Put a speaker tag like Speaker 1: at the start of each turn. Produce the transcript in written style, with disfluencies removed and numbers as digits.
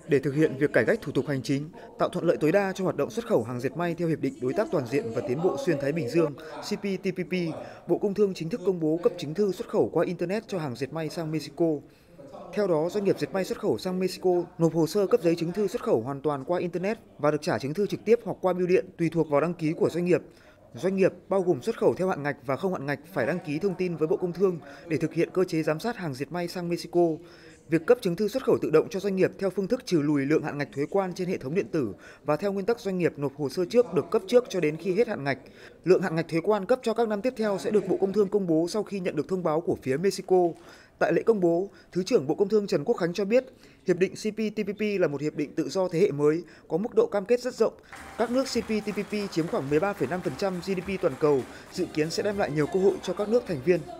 Speaker 1: Để thực hiện việc cải cách thủ tục hành chính, tạo thuận lợi tối đa cho hoạt động xuất khẩu hàng dệt may theo Hiệp định Đối tác Toàn diện và Tiến bộ Xuyên Thái Bình Dương CPTPP, Bộ Công Thương chính thức công bố cấp chứng thư xuất khẩu qua Internet cho hàng dệt may sang Mexico. Theo đó, doanh nghiệp dệt may xuất khẩu sang Mexico nộp hồ sơ cấp giấy chứng thư xuất khẩu hoàn toàn qua Internet và được trả chứng thư trực tiếp hoặc qua bưu điện tùy thuộc vào đăng ký của doanh nghiệp. Doanh nghiệp bao gồm xuất khẩu theo hạn ngạch và không hạn ngạch phải đăng ký thông tin với Bộ Công Thương để thực hiện cơ chế giám sát hàng dệt may sang Mexico. Việc cấp chứng thư xuất khẩu tự động cho doanh nghiệp theo phương thức trừ lùi lượng hạn ngạch thuế quan trên hệ thống điện tử và theo nguyên tắc doanh nghiệp nộp hồ sơ trước được cấp trước cho đến khi hết hạn ngạch. Lượng hạn ngạch thuế quan cấp cho các năm tiếp theo sẽ được Bộ Công Thương công bố sau khi nhận được thông báo của phía Mexico. Tại lễ công bố, Thứ trưởng Bộ Công Thương Trần Quốc Khánh cho biết, Hiệp định CPTPP là một hiệp định tự do thế hệ mới, có mức độ cam kết rất rộng. Các nước CPTPP chiếm khoảng 13,5% GDP toàn cầu, dự kiến sẽ đem lại nhiều cơ hội cho các nước thành viên.